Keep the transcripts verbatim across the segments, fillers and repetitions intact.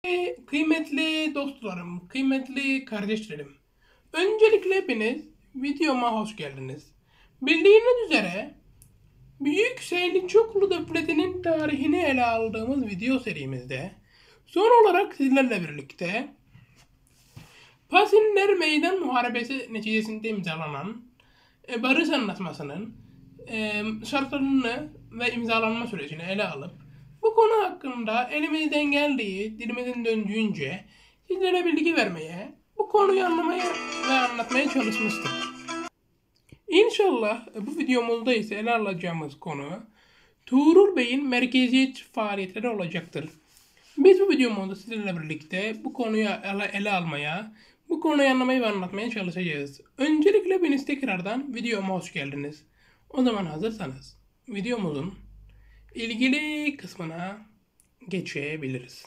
Ee, Kıymetli dostlarım, kıymetli kardeşlerim. Öncelikle hepiniz videoma hoş geldiniz. Bildiğiniz üzere Büyük Selçuklu Devleti'nin tarihini ele aldığımız video serimizde son olarak sizlerle birlikte Pasinler Meydan Muharebesi neticesinde imzalanan e, barış anlaşmasının e, şartlarını ve imzalanma sürecini ele alıp bu konu hakkında elimizden geldiği, dilimizin döndüğünce sizlere bilgi vermeye, bu konuyu anlamaya ve anlatmaya çalışmıştık. İnşallah bu videomuzda ise ele alacağımız konu Tuğrul Bey'in merkeziyetçi faaliyetleri olacaktır. Biz bu videomuzda sizlerle birlikte bu konuyu ele, ele almaya, bu konuyu anlamaya ve anlatmaya çalışacağız. Öncelikle hepiniz tekrardan videoma hoş geldiniz. O zaman hazırsanız videomuzun ilgili kısmına geçebiliriz.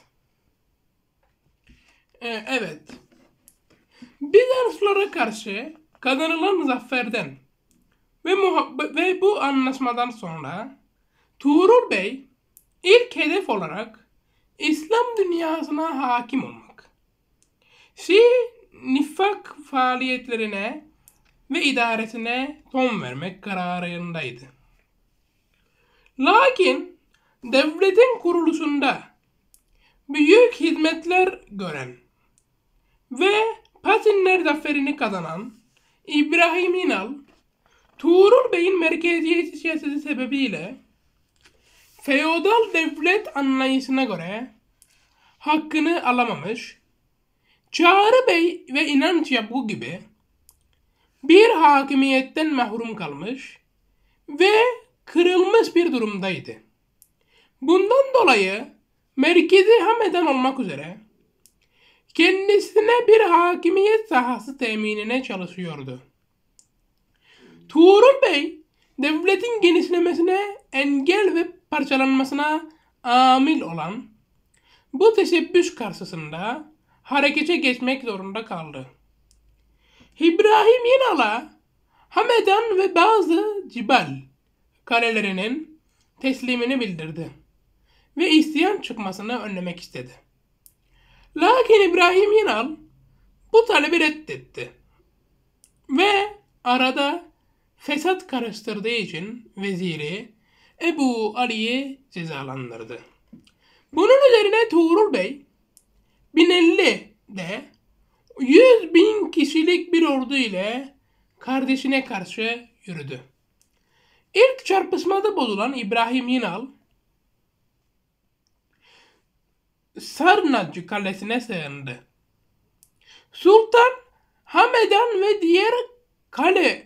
Ee, evet. Bizanslara karşı kazanılan zaferden ve, ve bu anlaşmadan sonra Tuğrul Bey ilk hedef olarak İslam dünyasına hakim olmak, Şii nifak faaliyetlerine ve idaresine son vermek kararındaydı. Lakin devletin kuruluşunda büyük hizmetler gören ve Pasinler zaferini kazanan İbrahim İnal, Tuğrul Bey'in merkeziyetçi siyaseti sebebiyle feodal devlet anlayışına göre hakkını alamamış, Çağrı Bey ve İnanç Yapı gibi bir hakimiyetten mahrum kalmış ve kırılmış bir durumdaydı. Bundan dolayı merkezi Hamedan olmak üzere kendisine bir hakimiyet sahası teminine çalışıyordu. Tuğrul Bey, devletin genişlemesine engel ve parçalanmasına amil olan bu teşebbüs karşısında harekete geçmek zorunda kaldı. İbrahim Yinal'a Hamedan ve bazı Cibal kalelerinin teslimini bildirdi ve isyan çıkmasını önlemek istedi. Lakin İbrahim Yinal bu talebi reddetti ve arada fesat karıştırdığı için veziri Ebu Ali'yi cezalandırdı. Bunun üzerine Tuğrul Bey bin elli'de yüz bin kişilik bir ordu ile kardeşine karşı yürüdü. İlk çarpışmada bozulan İbrahim Yinal Sarnıcı kalesine sığındı. Sultan Hamedan ve diğer kale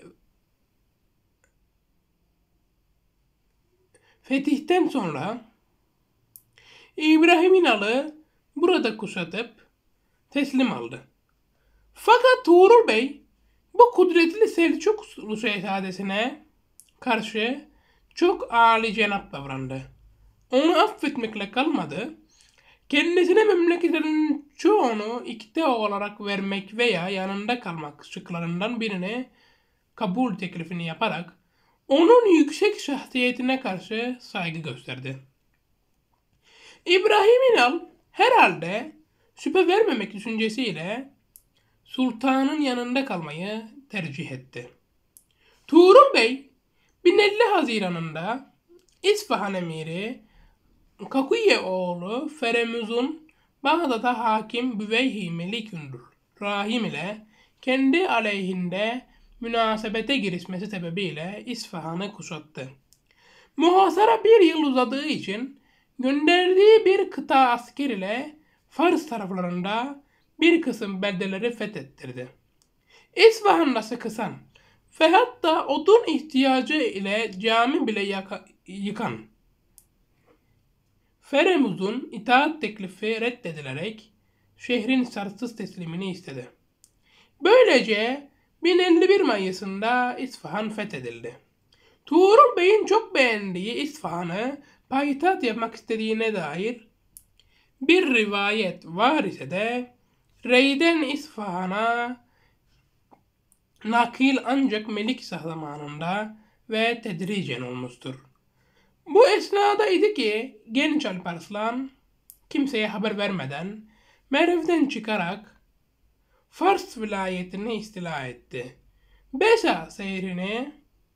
fetihten sonra İbrahim İnal'ı burada kuşatıp teslim aldı. Fakat Tuğrul Bey bu kudretli Selçuklu şehzadesine karşı çok âlicenap davrandı. Onu affetmekle kalmadı, kendisine memleketlerinin çoğunu ikte olarak vermek veya yanında kalmak şıklarından birini kabul teklifini yaparak onun yüksek şahsiyetine karşı saygı gösterdi. İbrahim İnal herhalde şüphe vermemek düşüncesiyle sultanın yanında kalmayı tercih etti. Tuğrul Bey bin elli Haziran'ında İsfahan emiri Kakuye oğlu Feremuz'un Bağdat'a hakim Büveyhi Melikündür Rahim ile kendi aleyhinde münasebete girişmesi sebebiyle İsfahan'ı kuşattı. Muhasara bir yıl uzadığı için gönderdiği bir kıta asker ile Fars taraflarında bir kısım beldeleri fethettirdi. İsfahan'da sıkısan ve hatta odun ihtiyacı ile cami bile yaka, yıkan Feremuz'un itaat teklifi reddedilerek şehrin şartsız teslimini istedi. Böylece bin elli bir Mayıs'ında İsfahan fethedildi. Tuğrul Bey'in çok beğendiği İsfahan'ı payitaht yapmak istediğine dair bir rivayet var ise de Rey'den İsfahan'a nakil ancak Melikşah zamanında ve tedricen olmuştur. Bu esnada idi ki genç Alparslan kimseye haber vermeden Merv'den çıkarak Fars vilayetini istila etti. Besa şehrini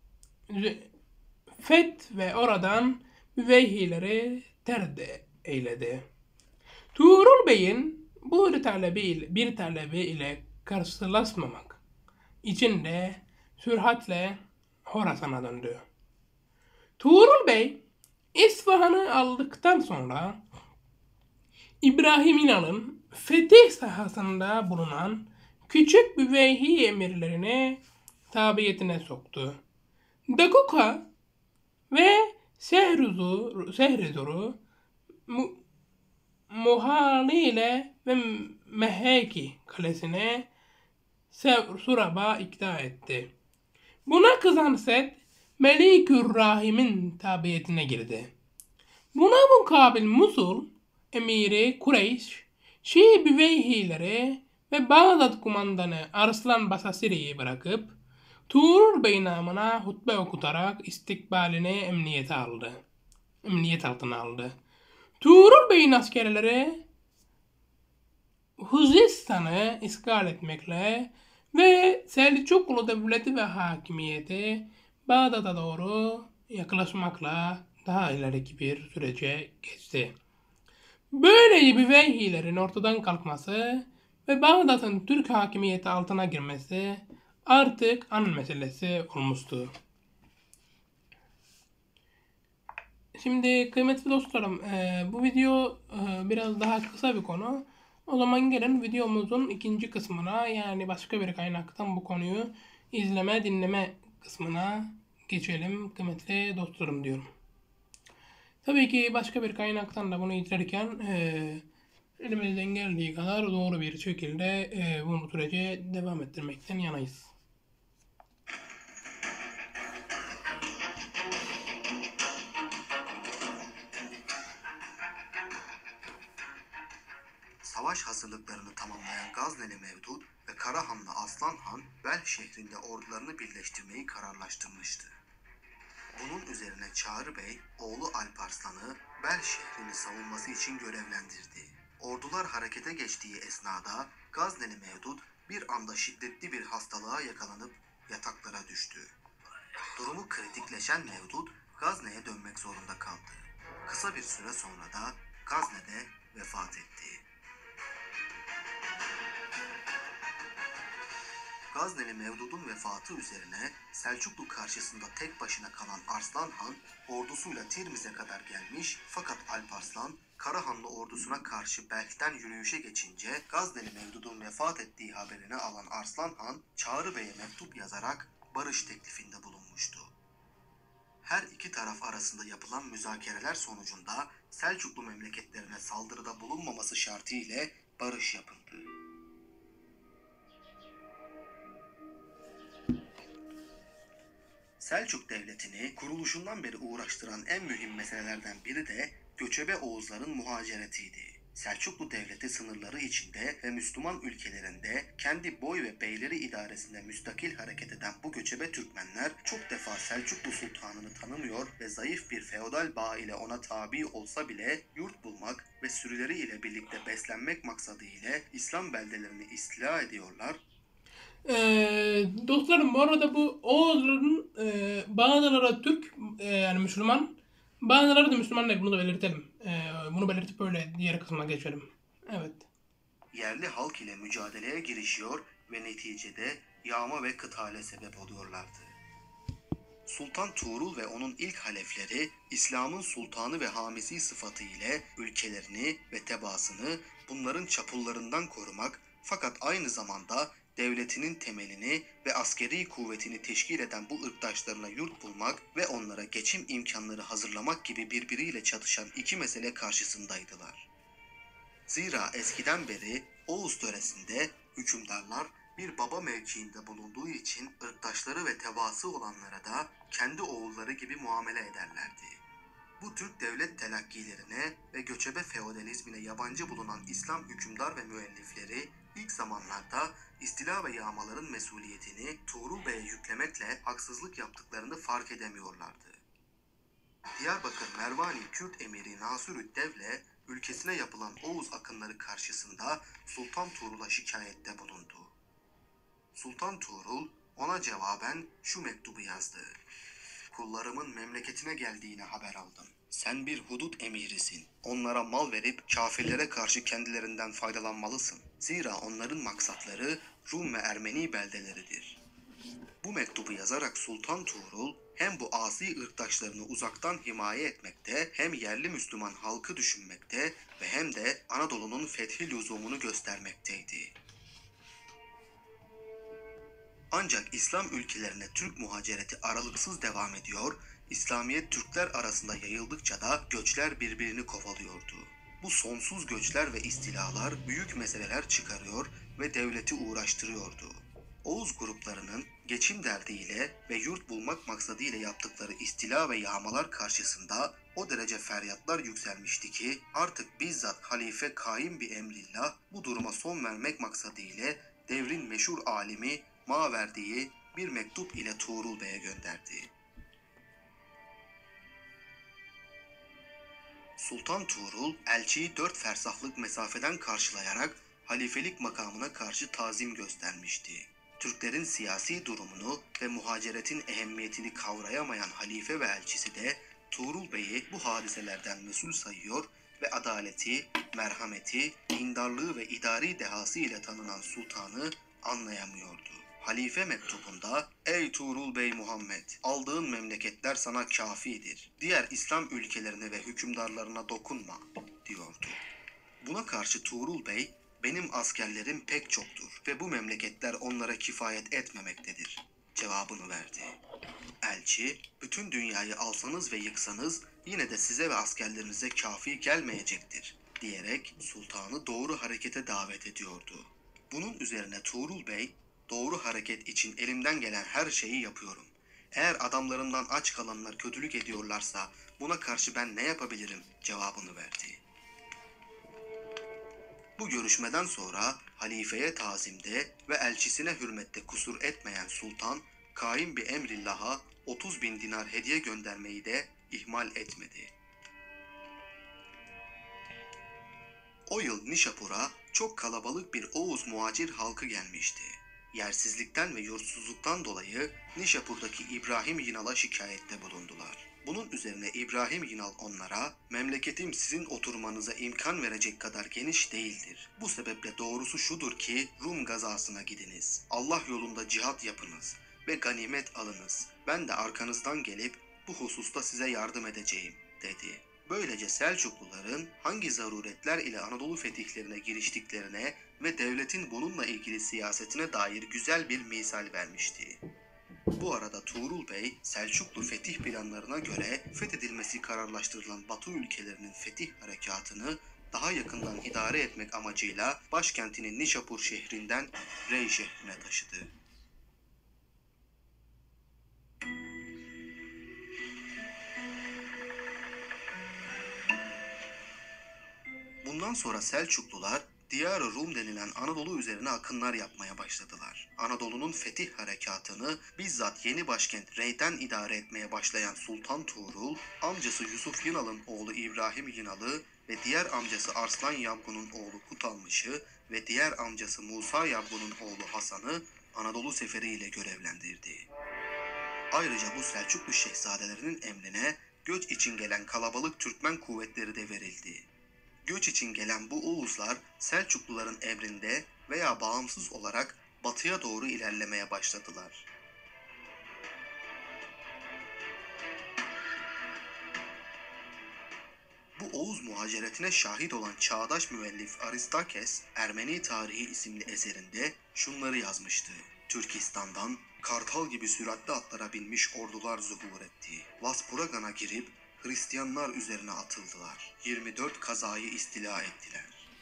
feth ve oradan müveyhileri terk eyledi. Tuğrul Bey'in bu talebi ile, bir talebi ile karşılaşmamak için de süratle Horasan'a döndü. Tuğrul Bey İsfahan'ı aldıktan sonra İbrahim İnan'ın fetih sahasında bulunan küçük büveyhi emirlerini tabiyetine soktu. Dakuka ve Sehrizur, Sehrizur'u mu, Muhaliyle ve Meheki kalesine Surab'a ikna etti. Buna kızan Sed, Melikür Rahim'in tabiyetine girdi. Buna mukabil Musul emiri Kureyş, Şii Büveyhileri ve Bağdat kumandanı Arslan Basasiri'yi bırakıp Tuğrul Bey namına hutbe okutarak istikbalini emniyete aldı. Emniyet altına aldı. Tuğrul Bey'in askerleri Huzistan'ı işgal etmekle ve Selçuklu devleti ve hakimiyeti Bağdat'a doğru yaklaşmakla daha ileriki bir sürece geçti. Böylece Büveyhilerin ortadan kalkması ve Bağdat'ın Türk hakimiyeti altına girmesi artık an meselesi olmuştu. Şimdi kıymetli dostlarım, e, bu video e, biraz daha kısa bir konu. O zaman gelin videomuzun ikinci kısmına, yani başka bir kaynaktan bu konuyu izleme, dinleme kısmına geçelim kıymetli dostlarım diyorum. Tabii ki başka bir kaynaktan da bunu izlerken e, elimizden geldiği kadar doğru bir şekilde e, bunu sürece devam ettirmekten yanayız. Savaş hazırlıklarını tamamlayan Gazneli Mevdud ve Karahanlı Aslan Han, Bel şehrinde ordularını birleştirmeyi kararlaştırmıştı. Bunun üzerine Çağrı Bey, oğlu Alparslan'ı Bel şehrini savunması için görevlendirdi. Ordular harekete geçtiği esnada Gazneli Mevdud bir anda şiddetli bir hastalığa yakalanıp yataklara düştü. Durumu kritikleşen Mevdud, Gazne'ye dönmek zorunda kaldı. Kısa bir süre sonra da Gazne'de vefat etti. Gazneli Mevdud'un vefatı üzerine Selçuklu karşısında tek başına kalan Arslan Han ordusuyla Tirmiz'e kadar gelmiş, fakat Alparslan Karahanlı ordusuna karşı Belk'ten yürüyüşe geçince Gazneli Mevdud'un vefat ettiği haberini alan Arslan Han, Çağrı Bey'e mektup yazarak barış teklifinde bulunmuştu. Her iki taraf arasında yapılan müzakereler sonucunda Selçuklu memleketlerine saldırıda bulunmaması şartı ile barış yapıldı. Selçuk Devleti'ni kuruluşundan beri uğraştıran en mühim meselelerden biri de göçebe Oğuzların muhaceretiydi. Selçuklu Devleti sınırları içinde ve Müslüman ülkelerinde kendi boy ve beyleri idaresinde müstakil hareket eden bu göçebe Türkmenler çok defa Selçuklu Sultanını tanımıyor ve zayıf bir feodal bağ ile ona tabi olsa bile yurt bulmak ve sürüleri ile birlikte beslenmek maksadı ile İslam beldelerini istila ediyorlar. Ee, dostlarım, bu arada bu Oğuzların e, bazıları Türk, e, yani Müslüman, bazıları da Müslüman değil, bunu da belirtelim. E, bunu belirtip böyle diğer kısmına geçelim. Evet. Yerli halk ile mücadeleye girişiyor ve neticede yağma ve kıtale sebep oluyorlardı. Sultan Tuğrul ve onun ilk halefleri İslam'ın sultanı ve hamisi sıfatı ile ülkelerini ve tebaasını bunların çapullarından korumak, fakat aynı zamanda devletinin temelini ve askeri kuvvetini teşkil eden bu ırktaşlarına yurt bulmak ve onlara geçim imkanları hazırlamak gibi birbiriyle çatışan iki mesele karşısındaydılar. Zira eskiden beri Oğuz töresinde hükümdarlar bir baba mevkiinde bulunduğu için ırktaşları ve tebaası olanlara da kendi oğulları gibi muamele ederlerdi. Bu Türk devlet telakkilerine ve göçebe feodalizmine yabancı bulunan İslam hükümdar ve müellifleri ilk zamanlarda istila ve yağmaların mesuliyetini Tuğrul Bey'e yüklemekle haksızlık yaptıklarını fark edemiyorlardı. Diyarbakır Mervani Kürt emiri Nasürüddevle ülkesine yapılan Oğuz akınları karşısında Sultan Tuğrul'a şikayette bulundu. Sultan Tuğrul ona cevaben şu mektubu yazdı. Kullarımın memleketine geldiğine haber aldım. Sen bir hudut emirisin. Onlara mal verip kafirlere karşı kendilerinden faydalanmalısın. Zira onların maksatları Rum ve Ermeni beldeleridir. Bu mektubu yazarak Sultan Tuğrul hem bu asi ırktaşlarını uzaktan himaye etmekte, hem yerli Müslüman halkı düşünmekte ve hem de Anadolu'nun fethi lüzumunu göstermekteydi. Ancak İslam ülkelerine Türk muhacereti aralıksız devam ediyor, İslamiyet Türkler arasında yayıldıkça da göçler birbirini kovalıyordu. Bu sonsuz göçler ve istilalar büyük meseleler çıkarıyor ve devleti uğraştırıyordu. Oğuz gruplarının geçim derdiyle ve yurt bulmak maksadıyla yaptıkları istila ve yağmalar karşısında o derece feryatlar yükselmişti ki artık bizzat Halife Kaim bir emrillah bu duruma son vermek maksadıyla devrin meşhur alimi Maverdi'yi bir mektup ile Tuğrul Bey'e gönderdi. Sultan Tuğrul elçiyi dört fersahlık mesafeden karşılayarak halifelik makamına karşı tazim göstermişti. Türklerin siyasi durumunu ve muhaceretin ehemmiyetini kavrayamayan halife ve elçisi de Tuğrul Bey'i bu hadiselerden mesul sayıyor ve adaleti, merhameti, dindarlığı ve idari dehası ile tanınan sultanı anlayamıyordu. Halife mektubunda, "Ey Tuğrul Bey Muhammed, aldığın memleketler sana kafidir. Diğer İslam ülkelerine ve hükümdarlarına dokunma," diyordu. Buna karşı Tuğrul Bey, "Benim askerlerim pek çoktur ve bu memleketler onlara kifayet etmemektedir," cevabını verdi. Elçi, "Bütün dünyayı alsanız ve yıksanız yine de size ve askerlerinize kafi gelmeyecektir," diyerek sultanı doğru harekete davet ediyordu. Bunun üzerine Tuğrul Bey, "Doğru hareket için elimden gelen her şeyi yapıyorum. Eğer adamlarından aç kalanlar kötülük ediyorlarsa buna karşı ben ne yapabilirim?" cevabını verdi. Bu görüşmeden sonra halifeye tazimde ve elçisine hürmette kusur etmeyen sultan, kaim bir emrillah'a otuz bin dinar hediye göndermeyi de ihmal etmedi. O yıl Nişapur'a çok kalabalık bir Oğuz muhacir halkı gelmişti. Yersizlikten ve yurtsuzluktan dolayı Nişapur'daki İbrahim Yinal'a şikayette bulundular. Bunun üzerine İbrahim Yinal onlara, "Memleketim sizin oturmanıza imkan verecek kadar geniş değildir. Bu sebeple doğrusu şudur ki Rum gazasına gidiniz. Allah yolunda cihat yapınız ve ganimet alınız. Ben de arkanızdan gelip bu hususta size yardım edeceğim," dedi. Böylece Selçukluların hangi zaruretler ile Anadolu fetihlerine giriştiklerine ve devletin bununla ilgili siyasetine dair güzel bir misal vermişti. Bu arada Tuğrul Bey, Selçuklu fetih planlarına göre fethedilmesi kararlaştırılan Batı ülkelerinin fetih harekatını daha yakından idare etmek amacıyla başkentini Nişapur şehrinden Rey şehrine taşıdı. Bundan sonra Selçuklular, Diyar-ı Rum denilen Anadolu üzerine akınlar yapmaya başladılar. Anadolu'nun fetih harekatını bizzat yeni başkent Rey'den idare etmeye başlayan Sultan Tuğrul, amcası Yusuf Yinal'ın oğlu İbrahim Yinal'ı ve diğer amcası Arslan Yabgun'un oğlu Kutalmış'ı ve diğer amcası Musa Yabgun'un oğlu Hasan'ı Anadolu seferiyle görevlendirdi. Ayrıca bu Selçuklu şehzadelerinin emrine göç için gelen kalabalık Türkmen kuvvetleri de verildi. Göç için gelen bu Oğuzlar Selçukluların emrinde veya bağımsız olarak batıya doğru ilerlemeye başladılar. Bu Oğuz muhaceretine şahit olan çağdaş müellif Aristakes, Ermeni Tarihi isimli eserinde şunları yazmıştı. Türkistan'dan kartal gibi süratli atlara binmiş ordular zuhur etti. Vaspuragan'a girip Hristiyanlar üzerine atıldılar. yirmi dört kazayı istila ettiler.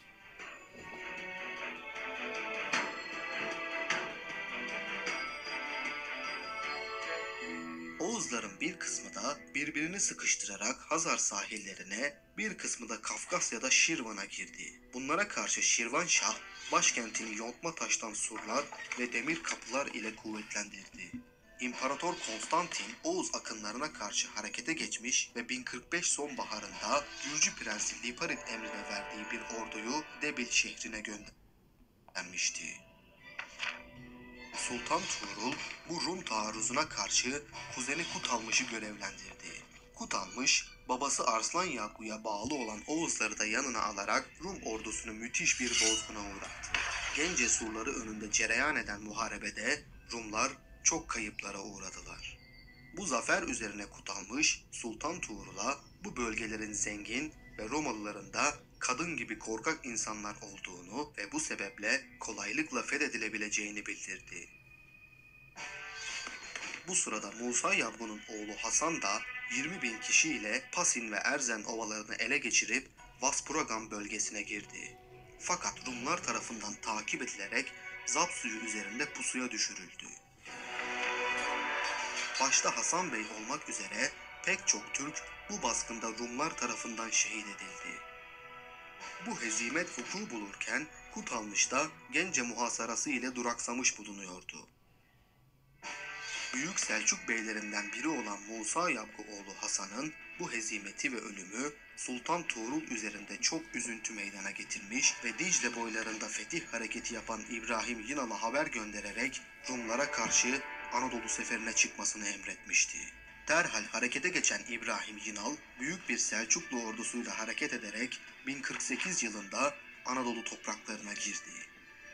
Oğuzların bir kısmı da birbirini sıkıştırarak Hazar sahillerine, bir kısmı da Kafkasya'da Şirvan'a girdi. Bunlara karşı Şirvanşah başkentini yontma taştan surlar ve demir kapılar ile kuvvetlendirdi. İmparator Konstantin Oğuz akınlarına karşı harekete geçmiş ve bin kırk beş sonbaharında Gürcü Prensi Liparit emrine verdiği bir orduyu Debil şehrine göndermişti. Sultan Tuğrul bu Rum taarruzuna karşı kuzeni Kutalmış'ı görevlendirdi. Kutalmış, babası Arslan Yaku'ya bağlı olan Oğuzları da yanına alarak Rum ordusunu müthiş bir bozguna uğrattı. Gence surları önünde cereyan eden muharebede Rumlar çok kayıplara uğradılar. Bu zafer üzerine Kutalmış, Sultan Tuğrul'a bu bölgelerin zengin ve Romalıların da kadın gibi korkak insanlar olduğunu ve bu sebeple kolaylıkla fethedilebileceğini bildirdi. Bu sırada Musa Yavgun'un oğlu Hasan da yirmi bin kişiyle Pasin ve Erzen ovalarını ele geçirip Vaspuragan bölgesine girdi. Fakat Rumlar tarafından takip edilerek Zap suyu üzerinde pusuya düşürüldü. Başta Hasan Bey olmak üzere pek çok Türk bu baskında Rumlar tarafından şehit edildi. Bu hezimet vuku bulurken Kutalmış da Gence muhasarası ile duraksamış bulunuyordu. Büyük Selçuk beylerinden biri olan Musa Yavgu oğlu Hasan'ın bu hezimeti ve ölümü Sultan Tuğrul üzerinde çok üzüntü meydana getirmiş ve Dicle boylarında fetih hareketi yapan İbrahim Yinal'a haber göndererek Rumlara karşı Anadolu seferine çıkmasını emretmişti. Derhal harekete geçen İbrahim Yinal, büyük bir Selçuklu ordusuyla hareket ederek bin kırk sekiz yılında Anadolu topraklarına girdi.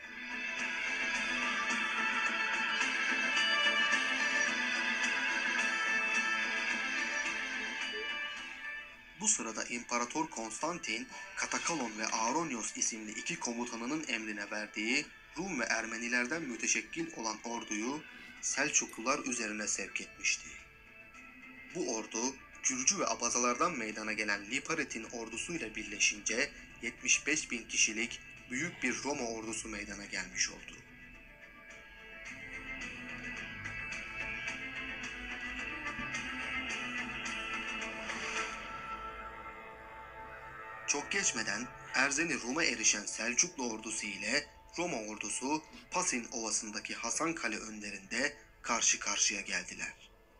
Bu sırada İmparator Konstantin, Katakalon ve Aaronios isimli iki komutanının emrine verdiği Rum ve Ermenilerden müteşekkil olan orduyu Selçuklular üzerine sevk etmişti. Bu ordu, Gürcü ve Abazalardan meydana gelen Liparit'in ordusuyla birleşince yetmiş beş bin kişilik büyük bir Roma ordusu meydana gelmiş oldu. Çok geçmeden Erzen'i Rum'a erişen Selçuklu ordusu ile Roma ordusu Pasin Ovası'ndaki Hasan Kale önlerinde karşı karşıya geldiler.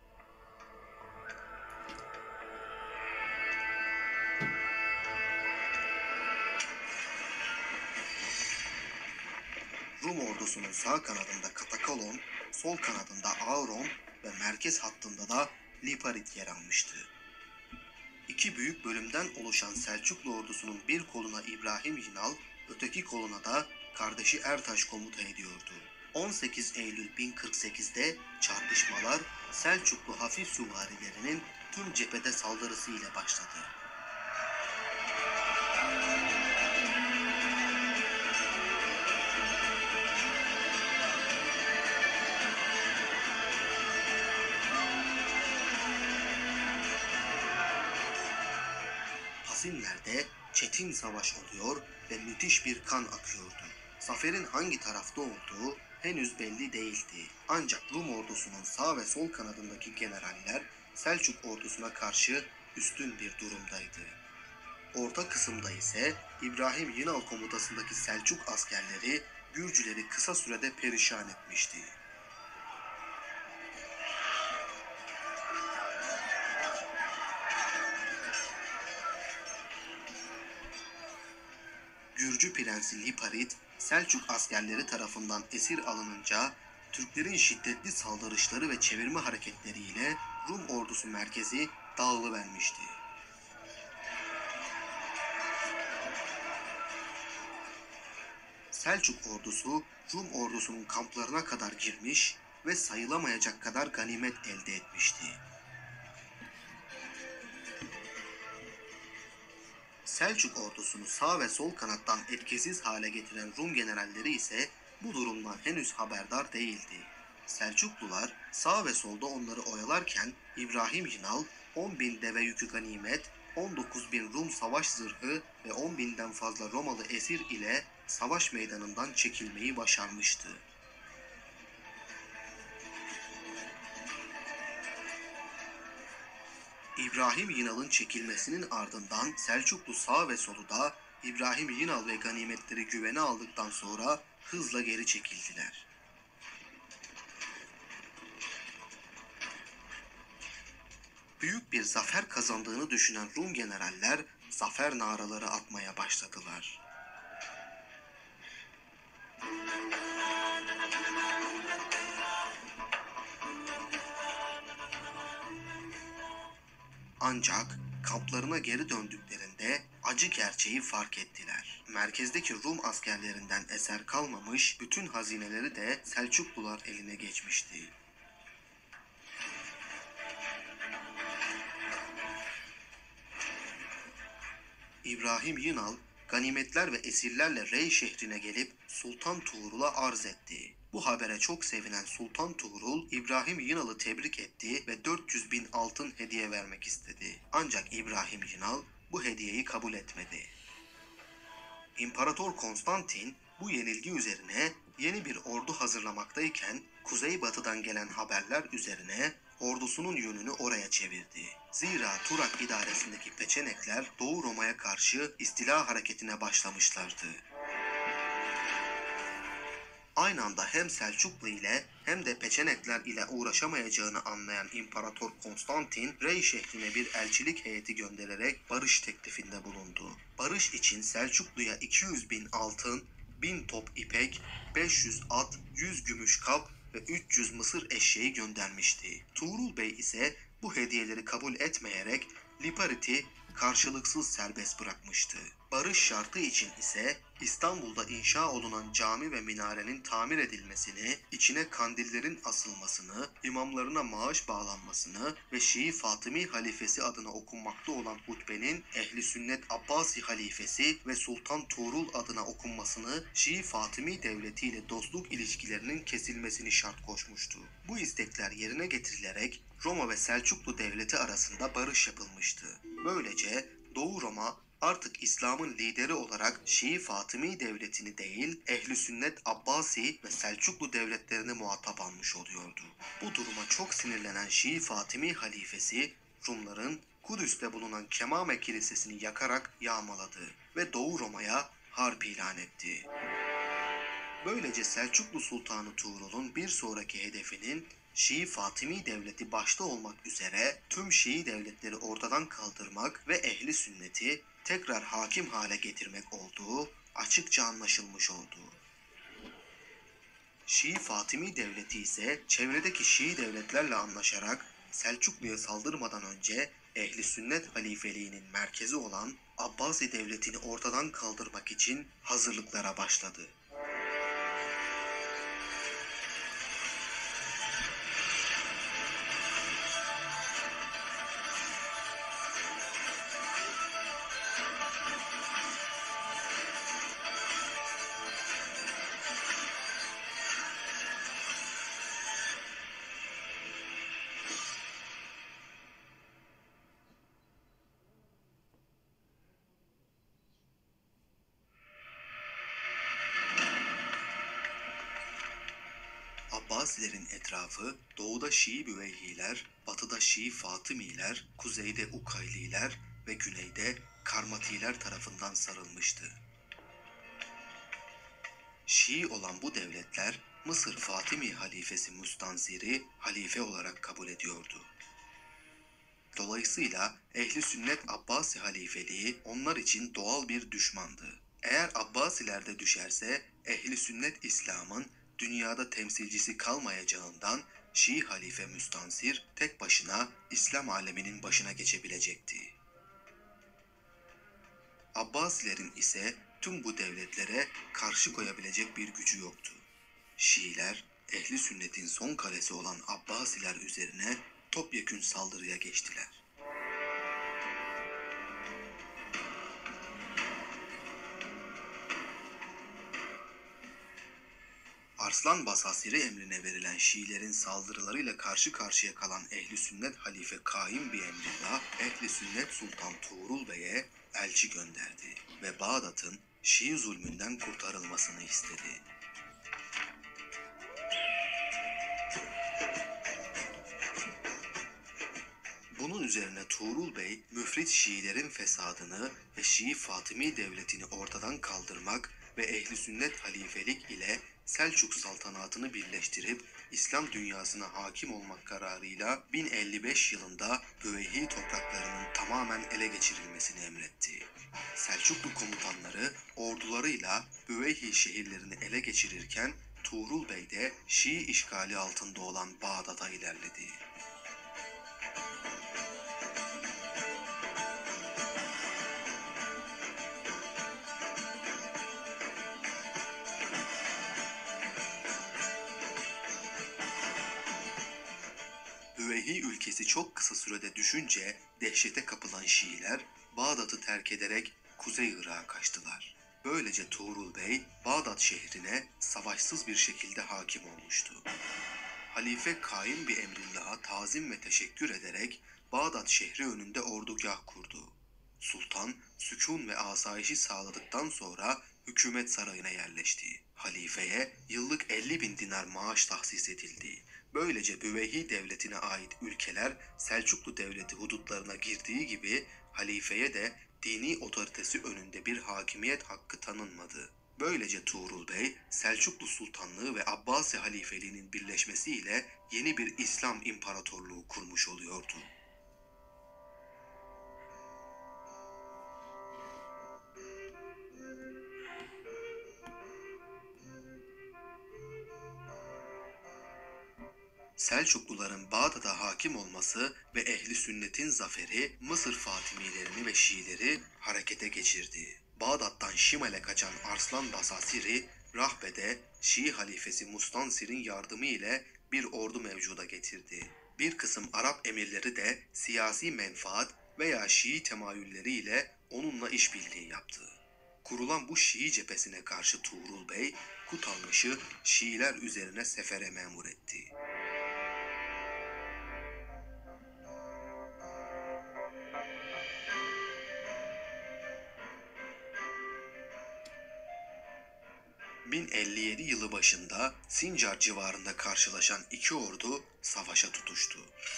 Rum ordusunun sağ kanadında Katakalon, sol kanadında Auron ve merkez hattında da Liparit yer almıştı. İki büyük bölümden oluşan Selçuklu ordusunun bir koluna İbrahim Yinal, öteki koluna da kardeşi Ertaş komuta ediyordu. on sekiz Eylül bin kırk sekizde çarpışmalar Selçuklu hafif süvarilerinin tüm cephede saldırısı ile başladı. Pasinler'de çetin savaş oluyor ve müthiş bir kan akıyordu. Zaferin hangi tarafta olduğu henüz belli değildi. Ancak Rum ordusunun sağ ve sol kanadındaki generaller Selçuk ordusuna karşı üstün bir durumdaydı. Orta kısımda ise İbrahim Yinal komutasındaki Selçuk askerleri Gürcüleri kısa sürede perişan etmişti. Gürcü Prensi Liparit, Selçuk askerleri tarafından esir alınınca Türklerin şiddetli saldırışları ve çevirme hareketleriyle Rum ordusu merkezi dağılıvermişti. Selçuk ordusu Rum ordusunun kamplarına kadar girmiş ve sayılamayacak kadar ganimet elde etmişti. Selçuk ordusunu sağ ve sol kanattan etkisiz hale getiren Rum generalleri ise bu durumdan henüz haberdar değildi. Selçuklular sağ ve solda onları oyalarken İbrahim Yinal on bin deve yükü ganimet, on dokuz bin Rum savaş zırhı ve on binden fazla Romalı esir ile savaş meydanından çekilmeyi başarmıştı. İbrahim Yinal'ın çekilmesinin ardından Selçuklu sağ ve solu da İbrahim Yinal ve ganimetleri güvene aldıktan sonra hızla geri çekildiler. Büyük bir zafer kazandığını düşünen Rum generaller zafer naraları atmaya başladılar. Ancak kamplarına geri döndüklerinde acı gerçeği fark ettiler. Merkezdeki Rum askerlerinden eser kalmamış, bütün hazineleri de Selçuklular eline geçmişti. İbrahim Yınal, ganimetler ve esirlerle Rey şehrine gelip Sultan Tuğrul'a arz etti. Bu habere çok sevinen Sultan Tuğrul, İbrahim Yınal'ı tebrik etti ve dört yüz bin altın hediye vermek istedi. Ancak İbrahim Yınal bu hediyeyi kabul etmedi. İmparator Konstantin bu yenilgi üzerine yeni bir ordu hazırlamaktayken kuzeybatıdan gelen haberler üzerine ordusunun yönünü oraya çevirdi. Zira Turak idaresindeki Peçenekler Doğu Roma'ya karşı istila hareketine başlamışlardı. Aynı anda hem Selçuklu ile hem de Peçenekler ile uğraşamayacağını anlayan İmparator Konstantin, Rey şehrine bir elçilik heyeti göndererek barış teklifinde bulundu. Barış için Selçuklu'ya iki yüz bin altın, bin top ipek, beş yüz at, yüz gümüş kap ve üç yüz mısır eşeği göndermişti. Tuğrul Bey ise bu hediyeleri kabul etmeyerek Liparit'i karşılıksız serbest bırakmıştı. Barış şartı için ise İstanbul'da inşa olunan cami ve minarenin tamir edilmesini, içine kandillerin asılmasını, imamlarına maaş bağlanmasını ve Şii Fatımi halifesi adına okunmakta olan hutbenin Ehli Sünnet Abbasi halifesi ve Sultan Tuğrul adına okunmasını, Şii Fatımi devleti ile dostluk ilişkilerinin kesilmesini şart koşmuştu. Bu istekler yerine getirilerek Roma ve Selçuklu devleti arasında barış yapılmıştı. Böylece Doğu Roma artık İslam'ın lideri olarak Şii Fatımi devletini değil, Ehl-i Sünnet Abbasi ve Selçuklu devletlerini muhatap almış oluyordu. Bu duruma çok sinirlenen Şii Fatımi halifesi Rumların Kudüs'te bulunan Kemame Kilisesi'ni yakarak yağmaladı ve Doğu Roma'ya harp ilan etti. Böylece Selçuklu Sultanı Tuğrul'un bir sonraki hedefinin Şii Fatımi devleti başta olmak üzere tüm Şii devletleri ortadan kaldırmak ve ehli sünneti tekrar hakim hale getirmek olduğu açıkça anlaşılmış oldu. Şii Fatımi devleti ise çevredeki Şii devletlerle anlaşarak Selçuklu'ya saldırmadan önce ehli sünnet halifeliğinin merkezi olan Abbasi devletini ortadan kaldırmak için hazırlıklara başladı. Abbasilerin etrafı doğuda Şii Büveyhiler, batıda Şii Fatımiler, kuzeyde Ukayliler ve güneyde Karmatiler tarafından sarılmıştı. Şii olan bu devletler Mısır Fatimi halifesi Mustansir'i halife olarak kabul ediyordu. Dolayısıyla Ehli Sünnet Abbasi halifeliği onlar için doğal bir düşmandı. Eğer Abbasiler de düşerse Ehli Sünnet İslam'ın dünyada temsilcisi kalmayacağından Şii halife Mustansir tek başına İslam aleminin başına geçebilecekti. Abbasilerin ise tüm bu devletlere karşı koyabilecek bir gücü yoktu. Şiiler, ehli sünnetin son kalesi olan Abbasiler üzerine topyekün saldırıya geçtiler. Arslan Basasiri emrine verilen Şiilerin saldırılarıyla karşı karşıya kalan ehli sünnet halife Kaim bi Emrillah, ehli sünnet Sultan Tuğrul Bey'e elçi gönderdi ve Bağdat'ın Şii zulmünden kurtarılmasını istedi. Bunun üzerine Tuğrul Bey, müfrit Şiilerin fesadını ve Şii Fatımi devletini ortadan kaldırmak ve ehli sünnet halifelik ile Selçuk saltanatını birleştirip İslam dünyasına hakim olmak kararıyla bin elli beş yılında Büveyhi topraklarının tamamen ele geçirilmesini emretti. Selçuklu komutanları ordularıyla Büveyhi şehirlerini ele geçirirken Tuğrul Bey de Şii işgali altında olan Bağdat'a ilerledi. Büveyhi ülkesi çok kısa sürede düşünce dehşete kapılan Şiiler Bağdat'ı terk ederek Kuzey Irak'a kaçtılar. Böylece Tuğrul Bey Bağdat şehrine savaşsız bir şekilde hakim olmuştu. Halife Kaim bir Emrullah'a tazim ve teşekkür ederek Bağdat şehri önünde ordugah kurdu. Sultan sükun ve asayişi sağladıktan sonra hükümet sarayına yerleşti. Halifeye yıllık elli bin dinar maaş tahsis edildi. Böylece Büveyhi devletine ait ülkeler Selçuklu devleti hudutlarına girdiği gibi halifeye de dini otoritesi önünde bir hakimiyet hakkı tanınmadı. Böylece Tuğrul Bey, Selçuklu Sultanlığı ve Abbasi halifeliğinin birleşmesiyle yeni bir İslam imparatorluğu kurmuş oluyordu. Selçukluların Bağdat'a hakim olması ve ehli sünnetin zaferi Mısır Fatimilerini ve Şiileri harekete geçirdi. Bağdat'tan Şimal'e kaçan Arslan Basasiri, Rahbe'de Şii halifesi Mustansir'in yardımı ile bir ordu mevcuda getirdi. Bir kısım Arap emirleri de siyasi menfaat veya Şii temayülleri ile onunla işbirliği yaptı. Kurulan bu Şii cephesine karşı Tuğrul Bey, Kutalmış'ı Şiiler üzerine sefere memur etti. bin elli yedi yılı başında Sincar civarında karşılaşan iki ordu savaşa tutuştu.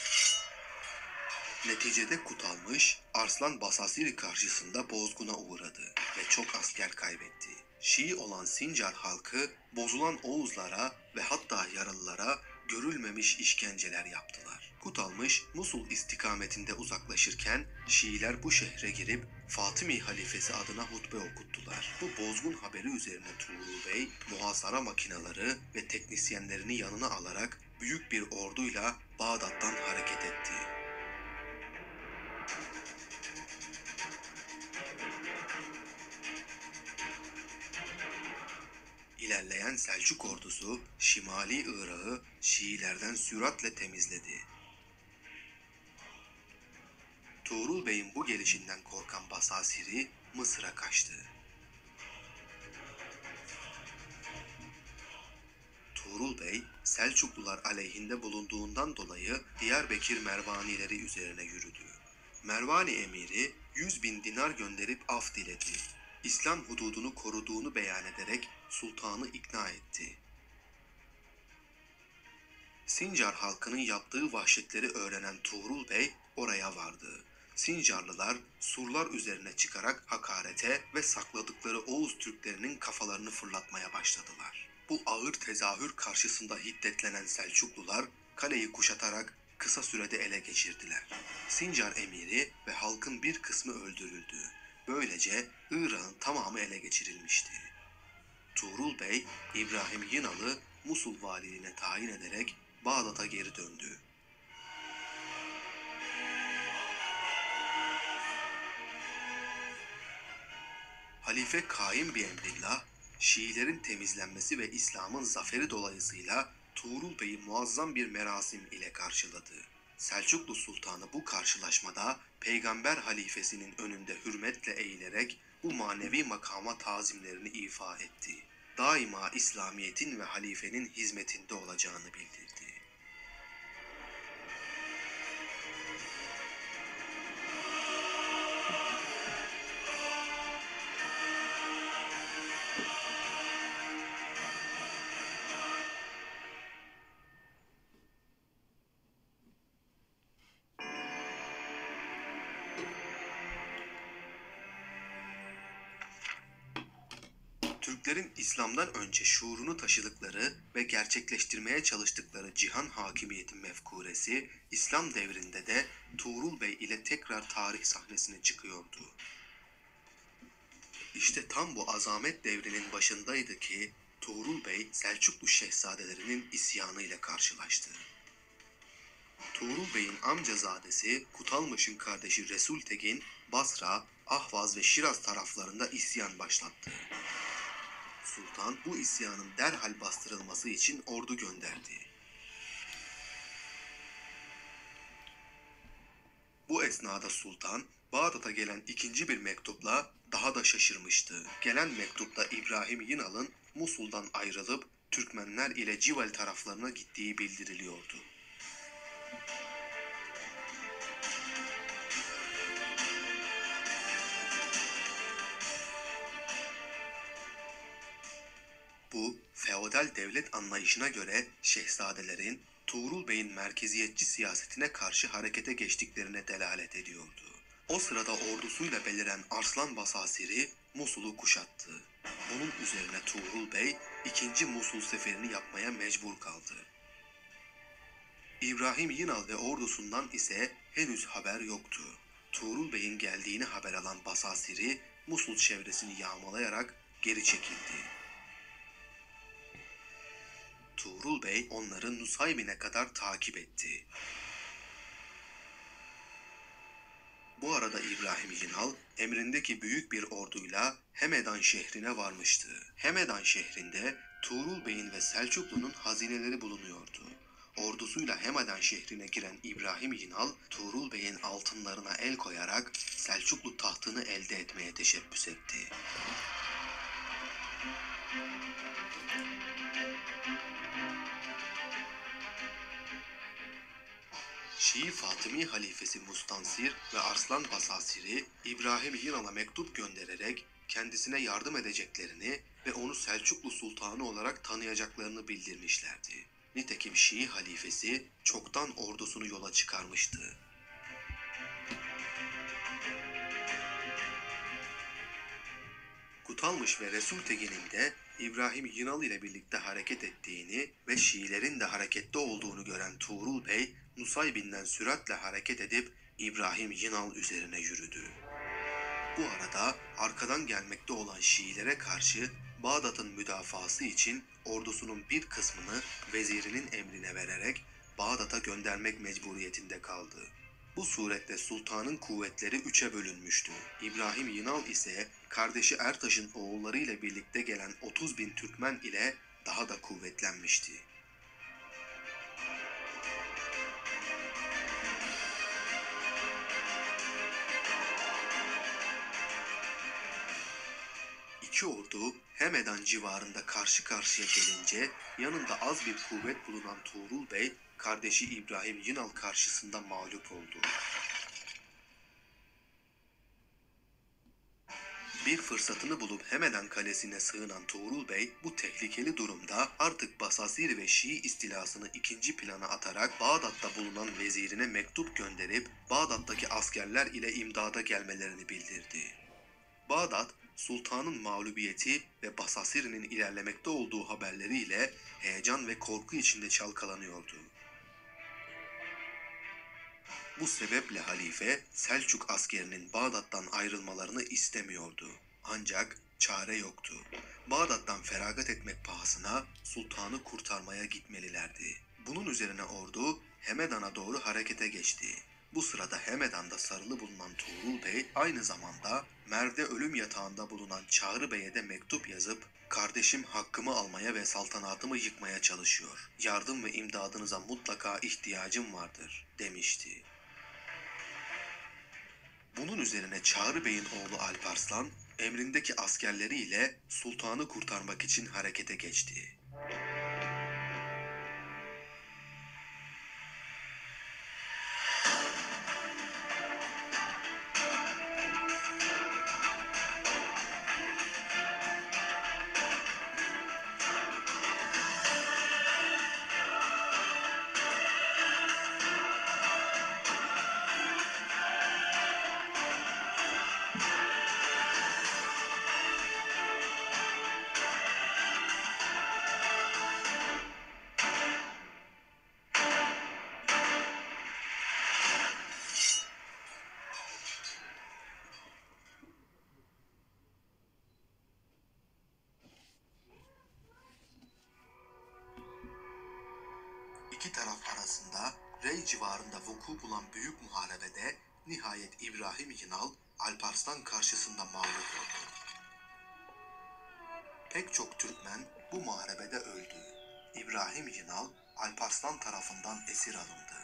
Neticede Kutalmış, Arslan Basasiri karşısında bozguna uğradı ve çok asker kaybetti. Şii olan Sincar halkı bozulan Oğuzlara ve hatta yaralılara görülmemiş işkenceler yaptılar. Kutalmış, Musul istikametinde uzaklaşırken Şiiler bu şehre girip Fatimi halifesi adına hutbe okuttular. Bu bozgun haberi üzerine Tuğrul Bey, muhasara makineleri ve teknisyenlerini yanına alarak büyük bir orduyla Bağdat'tan hareket etti. İlerleyen Selçuk ordusu Şimali Irak'ı Şiilerden süratle temizledi. Tuğrul Bey'in bu gelişinden korkan Basasiri Mısır'a kaçtı. Tuğrul Bey, Selçuklular aleyhinde bulunduğundan dolayı Diyarbakır Mervanileri üzerine yürüdü. Mervani emiri yüz bin dinar gönderip af diledi. İslam hududunu koruduğunu beyan ederek sultanı ikna etti. Sincar halkının yaptığı vahşetleri öğrenen Tuğrul Bey oraya vardı. Sincarlılar surlar üzerine çıkarak hakarete ve sakladıkları Oğuz Türklerinin kafalarını fırlatmaya başladılar. Bu ağır tezahür karşısında hiddetlenen Selçuklular kaleyi kuşatarak kısa sürede ele geçirdiler. Sincar emiri ve halkın bir kısmı öldürüldü. Böylece Irak'ın tamamı ele geçirilmişti. Tuğrul Bey, İbrahim Yınalı Musul valiliğine tayin ederek Bağdat'a geri döndü. Halife Kaim bir Emrillah, Şiilerin temizlenmesi ve İslam'ın zaferi dolayısıyla Tuğrul Bey'i muazzam bir merasim ile karşıladı. Selçuklu Sultanı bu karşılaşmada Peygamber halifesinin önünde hürmetle eğilerek bu manevi makama tazimlerini ifa etti. Daima İslamiyet'in ve halifenin hizmetinde olacağını bildirdi. Türklerin İslam'dan önce şuurunu taşıdıkları ve gerçekleştirmeye çalıştıkları cihan hakimiyeti mefkuresi, İslam devrinde de Tuğrul Bey ile tekrar tarih sahnesine çıkıyordu. İşte tam bu azamet devrinin başındaydı ki Tuğrul Bey Selçuklu şehzadelerinin isyanı ile karşılaştı. Tuğrul Bey'in amcazadesi Kutalmış'ın kardeşi Resul Tekin, Basra, Ahvaz ve Şiraz taraflarında isyan başlattı. Sultan bu isyanın derhal bastırılması için ordu gönderdi. Bu esnada Sultan, Bağdat'a gelen ikinci bir mektupla daha da şaşırmıştı. Gelen mektupta İbrahim Yinal'ın Musul'dan ayrılıp Türkmenler ile Civel taraflarına gittiği bildiriliyordu. Bu, feodal devlet anlayışına göre şehzadelerin Tuğrul Bey'in merkeziyetçi siyasetine karşı harekete geçtiklerine delalet ediyordu. O sırada ordusuyla beliren Arslan Basasiri Musul'u kuşattı. Bunun üzerine Tuğrul Bey ikinci Musul seferini yapmaya mecbur kaldı. İbrahim Yinal ve ordusundan ise henüz haber yoktu. Tuğrul Bey'in geldiğini haber alan Basasiri Musul çevresini yağmalayarak geri çekildi. Tuğrul Bey onları Nusaybin'e kadar takip etti. Bu arada İbrahim Yinal emrindeki büyük bir orduyla Hemedan şehrine varmıştı. Hemedan şehrinde Tuğrul Bey'in ve Selçuklu'nun hazineleri bulunuyordu. Ordusuyla Hemedan şehrine giren İbrahim Yinal, Tuğrul Bey'in altınlarına el koyarak Selçuklu tahtını elde etmeye teşebbüs etti. Şii Fatımi halifesi Mustansir ve Arslan Basasiri İbrahim Yinal'a mektup göndererek kendisine yardım edeceklerini ve onu Selçuklu Sultanı olarak tanıyacaklarını bildirmişlerdi. Nitekim Şii halifesi çoktan ordusunu yola çıkarmıştı. Kutalmış ve Resul Tekin'in de İbrahim Yinal ile birlikte hareket ettiğini ve Şiilerin de harekette olduğunu gören Tuğrul Bey, Nusaybin'den süratle hareket edip İbrahim Yinal üzerine yürüdü. Bu arada arkadan gelmekte olan Şiilere karşı Bağdat'ın müdafası için ordusunun bir kısmını vezirinin emrine vererek Bağdat'a göndermek mecburiyetinde kaldı. Bu suretle sultanın kuvvetleri üçe bölünmüştü. İbrahim Yinal ise kardeşi Ertaş'ın oğullarıyla birlikte gelen otuz bin Türkmen ile daha da kuvvetlenmişti. İki ordu Hemedan civarında karşı karşıya gelince yanında az bir kuvvet bulunan Tuğrul Bey, kardeşi İbrahim Yinal karşısında mağlup oldu. Bir fırsatını bulup Hemedan kalesine sığınan Tuğrul Bey bu tehlikeli durumda artık Basasir ve Şii istilasını ikinci plana atarak Bağdat'ta bulunan vezirine mektup gönderip Bağdat'taki askerler ile imdada gelmelerini bildirdi. Bağdat, sultanın mağlubiyeti ve Basasir'in ilerlemekte olduğu haberleriyle heyecan ve korku içinde çalkalanıyordu. Bu sebeple halife Selçuk askerinin Bağdat'tan ayrılmalarını istemiyordu. Ancak çare yoktu. Bağdat'tan feragat etmek pahasına sultanı kurtarmaya gitmelilerdi. Bunun üzerine ordu Hemedan'a doğru harekete geçti. Bu sırada Hemedan'da sarılı bulunan Tuğrul Bey aynı zamanda Merv'de ölüm yatağında bulunan Çağrı Bey'e de mektup yazıp "Kardeşim hakkımı almaya ve saltanatımı yıkmaya çalışıyor. Yardım ve imdadınıza mutlaka ihtiyacım vardır," demişti. Bunun üzerine Çağrı Bey'in oğlu Alparslan emrindeki askerleriyle sultanı kurtarmak için harekete geçti. İki taraf arasında Rey civarında vuku bulan büyük muharebede nihayet İbrahim Yınal Alparslan karşısında mağlup oldu. Pek çok Türkmen bu muharebede öldü. İbrahim Yınal Alparslan tarafından esir alındı.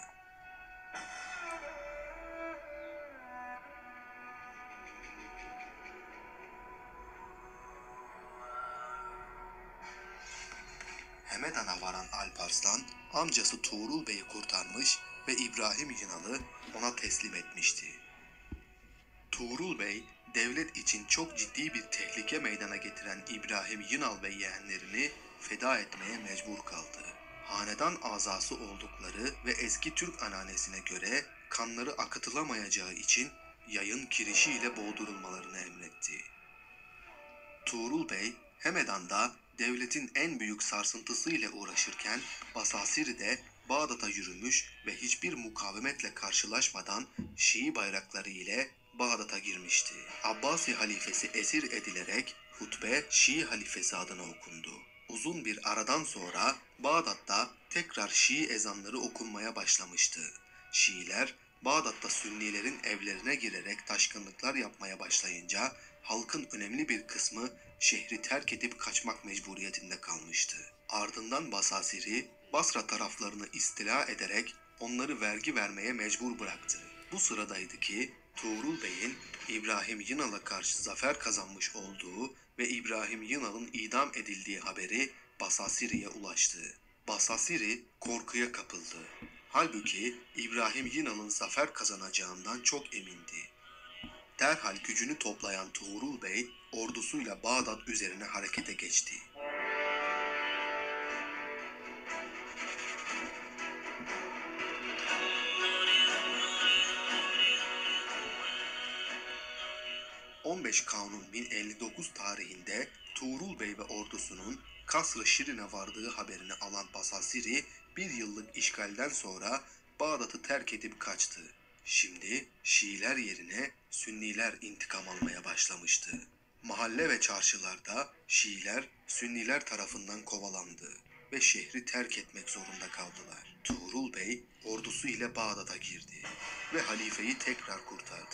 Hemedan'a varan Alparslan amcası Tuğrul Bey'i kurtarmış ve İbrahim Yınal'ı ona teslim etmişti. Tuğrul Bey, devlet için çok ciddi bir tehlike meydana getiren İbrahim Yınal ve yeğenlerini feda etmeye mecbur kaldı. Hanedan azası oldukları ve eski Türk ananesine göre kanları akıtılamayacağı için yayın kirişiyle boğdurulmalarını emretti. Tuğrul Bey, Hemedan'da devletin en büyük sarsıntısıyla uğraşırken Basasiri'de Bağdat'a yürümüş ve hiçbir mukavemetle karşılaşmadan Şii bayrakları ile Bağdat'a girmişti. Abbasi halifesi esir edilerek hutbe Şii halifesi adına okundu. Uzun bir aradan sonra Bağdat'ta tekrar Şii ezanları okunmaya başlamıştı. Şiiler Bağdat'ta Sünnilerin evlerine girerek taşkınlıklar yapmaya başlayınca halkın önemli bir kısmı şehri terk edip kaçmak mecburiyetinde kalmıştı. Ardından Basasiri, Basra taraflarını istila ederek onları vergi vermeye mecbur bıraktı. Bu sıradaydı ki Tuğrul Bey'in İbrahim Yınal'a karşı zafer kazanmış olduğu ve İbrahim Yınal'ın idam edildiği haberi Basasiri'ye ulaştı. Basasiri korkuya kapıldı. Halbuki İbrahim Yınal'ın zafer kazanacağından çok emindi. Derhal gücünü toplayan Tuğrul Bey ordusuyla Bağdat üzerine harekete geçti. on beş Kanun bin elli dokuz tarihinde Tuğrul Bey ve ordusunun Kasr-ı Şirin'e vardığı haberini alan Basasiri bir yıllık işgalden sonra Bağdat'ı terk edip kaçtı. Şimdi Şiiler yerine Sünniler intikam almaya başlamıştı. Mahalle ve çarşılarda Şiiler Sünniler tarafından kovalandı ve şehri terk etmek zorunda kaldılar. Tuğrul Bey ordusu ile Bağdat'a girdi ve halifeyi tekrar kurtardı.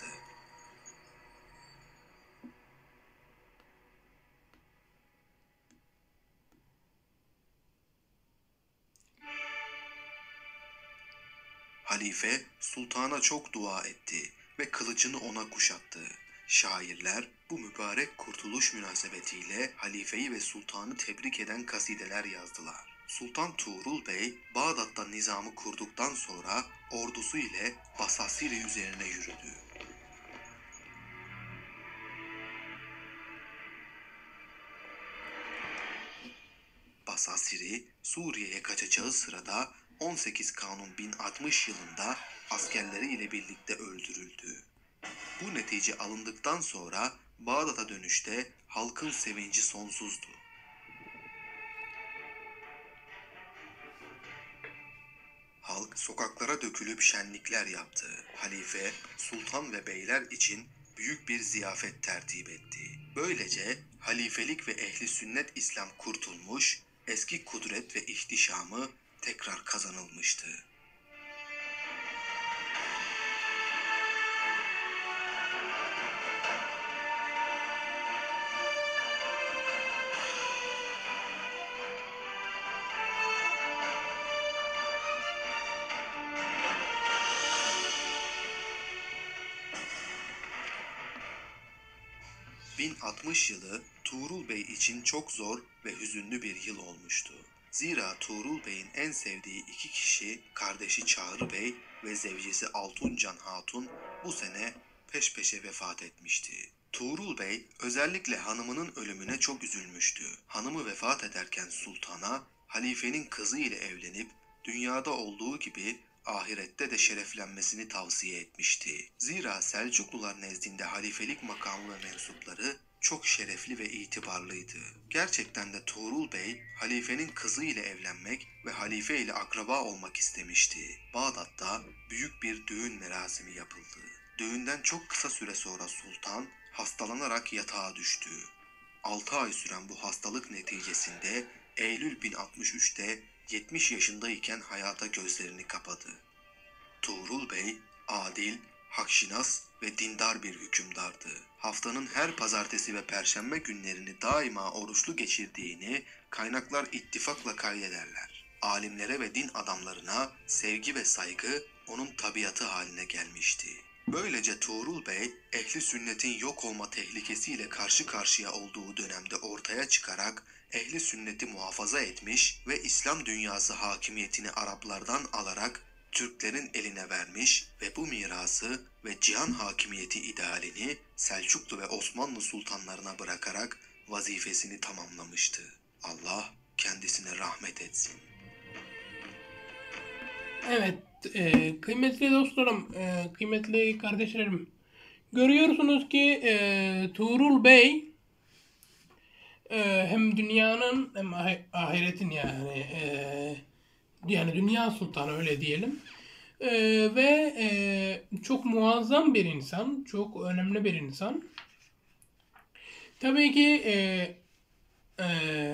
Halife sultana çok dua etti ve kılıcını ona kuşattı. Şairler bu mübarek kurtuluş münasebetiyle halifeyi ve sultanı tebrik eden kasideler yazdılar. Sultan Tuğrul Bey Bağdat'ta nizamı kurduktan sonra ordusu ile Basasiri üzerine yürüdü. Basasiri Suriye'ye kaçacağı sırada on sekiz Kanun bin altmış yılında askerleriyle birlikte öldürüldü. Bu netice alındıktan sonra Bağdat'a dönüşte halkın sevinci sonsuzdu. Halk sokaklara dökülüp şenlikler yaptı. Halife, sultan ve beyler için büyük bir ziyafet tertip etti. Böylece halifelik ve ehli sünnet İslam kurtulmuş, eski kudret ve ihtişamı tekrar kazanılmıştı. bin altmış yılı Tuğrul Bey için çok zor ve hüzünlü bir yıl olmuştu. Zira Tuğrul Bey'in en sevdiği iki kişi kardeşi Çağrı Bey ve zevcesi Altuncan Hatun bu sene peş peşe vefat etmişti. Tuğrul Bey özellikle hanımının ölümüne çok üzülmüştü. Hanımı vefat ederken sultana halifenin kızı ile evlenip dünyada olduğu gibi ahirette de şereflenmesini tavsiye etmişti. Zira Selçuklular nezdinde halifelik makamı ve mensupları çok şerefli ve itibarlıydı. Gerçekten de Tuğrul Bey halifenin kızı ile evlenmek ve halife ile akraba olmak istemişti. Bağdat'ta büyük bir düğün merasimi yapıldı. Düğünden çok kısa süre sonra sultan hastalanarak yatağa düştü. altı ay süren bu hastalık neticesinde Eylül bin altmış üçte yetmiş yaşındayken hayata gözlerini kapadı. Tuğrul Bey, adil, hakşinas ve dindar bir hükümdardı. Haftanın her pazartesi ve perşembe günlerini daima oruçlu geçirdiğini kaynaklar ittifakla kaydederler. Alimlere ve din adamlarına sevgi ve saygı onun tabiatı haline gelmişti. Böylece Tuğrul Bey, ehli sünnetin yok olma tehlikesiyle karşı karşıya olduğu dönemde ortaya çıkarak ehli sünneti muhafaza etmiş ve İslam dünyası hakimiyetini Araplardan alarak Türklerin eline vermiş ve bu mirası ve cihan hakimiyeti idealini Selçuklu ve Osmanlı sultanlarına bırakarak vazifesini tamamlamıştı. Allah kendisine rahmet etsin. Evet, e, kıymetli dostlarım, e, kıymetli kardeşlerim. Görüyorsunuz ki e, Tuğrul Bey e, hem dünyanın hem ah- ahiretin yani e, yani dünya sultanı öyle diyelim. E, ve e, çok muazzam bir insan, çok önemli bir insan. Tabii ki e, e,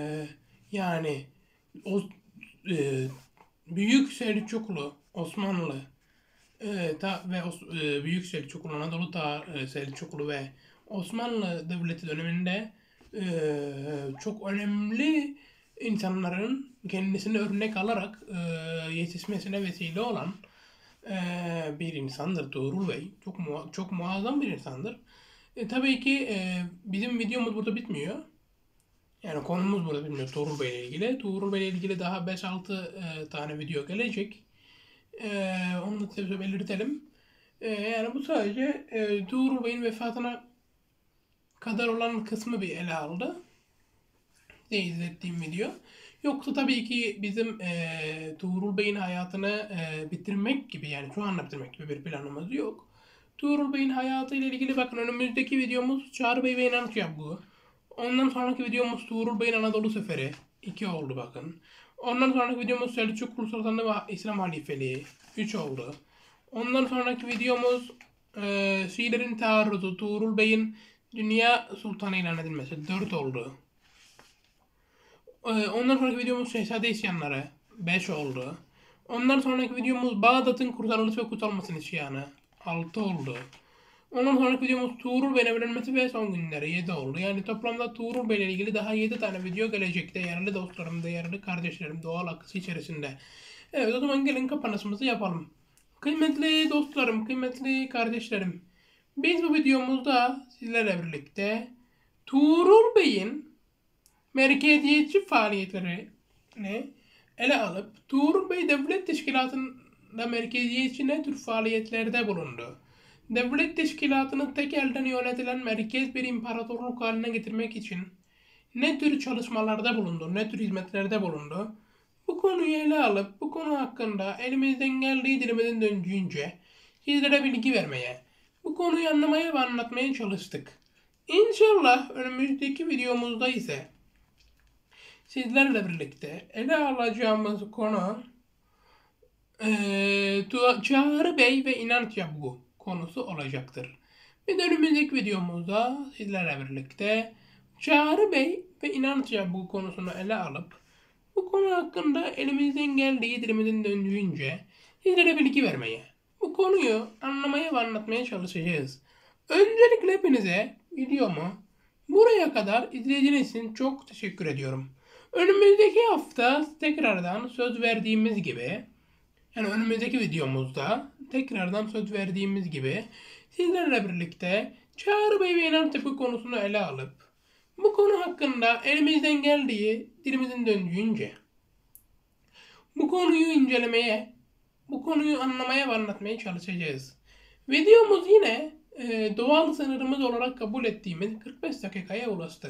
yani o e, Büyük Selçuklu, Osmanlı e, ta, ve Os- e, Büyük Selçuklu, Anadolu ta, e, Selçuklu ve Osmanlı Devleti döneminde e, çok önemli insanların kendisini örnek alarak e, yetişmesine vesile olan e, bir insandır Tuğrul Bey. Çok mua- çok muazzam bir insandır. E, tabii ki e, bizim videomuz burada bitmiyor. Yani konumuz burada bilmiyor Tuğrul Bey ile ilgili. Tuğrul Bey ile ilgili daha beş altı e, tane video gelecek. E, onu da size belirtelim. E, yani bu sadece e, Tuğrul Bey'in vefatına kadar olan kısmı bir ele aldı. Diye izlettiğim video. Yoksa tabii ki bizim e, Tuğrul Bey'in hayatını e, bitirmek gibi yani şu anda bitirmek gibi bir planımız yok. Tuğrul Bey'in hayatıyla ilgili bakın önümüzdeki videomuz Çağrı Bey ve İnanç bu. Ondan sonraki videomuz Tuğrul Bey'in Anadolu Seferi. iki oldu bakın. Ondan sonraki videomuz Selçuklu Sultanlığı ve İslam Halifeliği. üç oldu. Ondan sonraki videomuz e, Şiilerin taarruzu Tuğrul Bey'in Dünya Sultanı ilan edilmesi. dört oldu. E, ondan sonraki videomuz Şehzade İsyanları. beş oldu. Ondan sonraki videomuz Bağdat'ın kurtarılışı ve kutsalmasının isyanı. altı oldu. Ondan sonraki videomuz Tuğrul Bey'in evlenmesi ve son günleri yedi oldu. Yani toplamda Tuğrul Bey ile ilgili daha yedi tane video gelecek. Değerli dostlarım, değerli kardeşlerim doğal akısı içerisinde. Evet o zaman gelin kapanışımızı yapalım. Kıymetli dostlarım, kıymetli kardeşlerim. Biz bu videomuzda sizlerle birlikte Tuğrul Bey'in merkeziyetçi faaliyetlerini ele alıp Tuğrul Bey Devlet Teşkilatı'nda merkeziyetçi ne tür faaliyetlerde bulundu? Devlet teşkilatını tek elden yönetilen merkez bir imparatorluk haline getirmek için ne tür çalışmalarda bulundu, ne tür hizmetlerde bulundu? Bu konuyu ele alıp bu konu hakkında elimizden geldiği dilimizin döndüğünce sizlere bilgi vermeye, bu konuyu anlamaya ve anlatmaya çalıştık. İnşallah önümüzdeki videomuzda ise sizlerle birlikte ele alacağımız konu eee Çağrı Bey ve İnanç Yabgu konusu olacaktır. Bir de önümüzdeki videomuzda sizlerle birlikte Çağrı Bey ve İnanç Yabgu konusunu ele alıp bu konu hakkında elimizden geldiği dilimizin döndüğünce sizlere bilgi vermeye, bu konuyu anlamaya ve anlatmaya çalışacağız. Öncelikle hepinize videomu buraya kadar izlediğiniz için çok teşekkür ediyorum. Önümüzdeki hafta tekrardan söz verdiğimiz gibi yani önümüzdeki videomuzda tekrardan söz verdiğimiz gibi sizlerle birlikte Çağrı Bey ve İnanç Tepe konusunu ele alıp bu konu hakkında elimizden geldiği dilimizin döndüğünce bu konuyu incelemeye, bu konuyu anlamaya ve anlatmaya çalışacağız. Videomuz yine e, doğal sınırımız olarak kabul ettiğimiz kırk beş dakikaya ulaştı.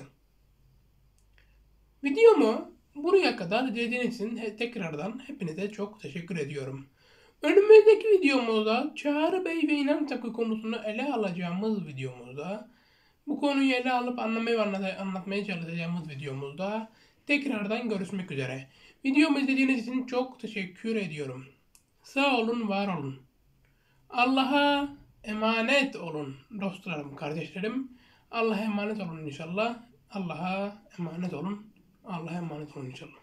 Videomu buraya kadar izlediğiniz için tekrardan hepinize çok teşekkür ediyorum. Önümüzdeki videomuzda Çağrı Bey ve İnanç Akı konusunu ele alacağımız videomuzda bu konuyu ele alıp anlamaya ve anlatmaya çalışacağımız videomuzda tekrardan görüşmek üzere. Videomu izlediğiniz için çok teşekkür ediyorum. Sağ olun, var olun. Allah'a emanet olun dostlarım, kardeşlerim. Allah'a emanet olun inşallah. Allah'a emanet olun. Allah'a emanet olun inşallah.